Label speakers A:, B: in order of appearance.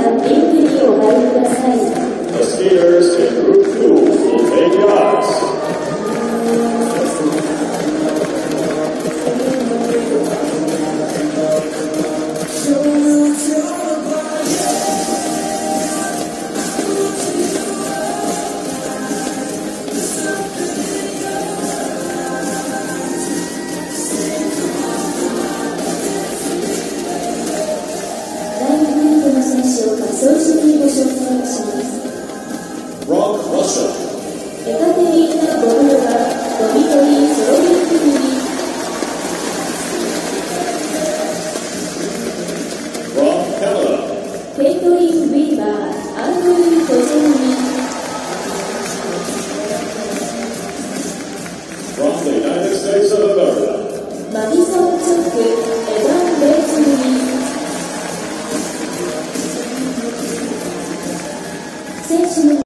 A: The skiers in Group 2 will take the ice. Rock Russia.
B: エカテリーナ・ボブロバ、ドミトリー・ソロビンク組。
A: Rock Canada.
B: ケイトリン・ウィーバー、アンドリー・トジェ組。
A: From the United States of America.
B: マディソン・チョック、エヴァン・レイツ組。選手の